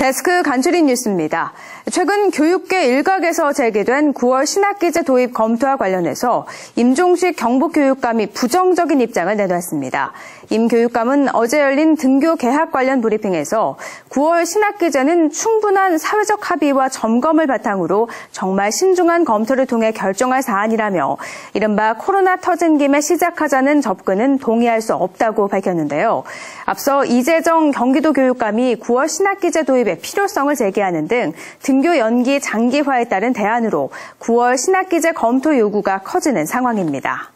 데스크 간추린 뉴스입니다. 최근 교육계 일각에서 제기된 9월 신학기제 도입 검토와 관련해서 임종식 경북교육감이 부정적인 입장을 내놨습니다. 임 교육감은 어제 열린 등교 개학 관련 브리핑에서 9월 신학기제는 충분한 사회적 합의와 점검을 바탕으로 정말 신중한 검토를 통해 결정할 사안이라며 이른바 코로나 터진 김에 시작하자는 접근은 동의할 수 없다고 밝혔는데요. 앞서 이재정 경기도교육감이 9월 신학기제 도입의 필요성을 제기하는 등 등교 연기 장기화에 따른 대안으로 9월 신학기제 검토 요구가 커지는 상황입니다.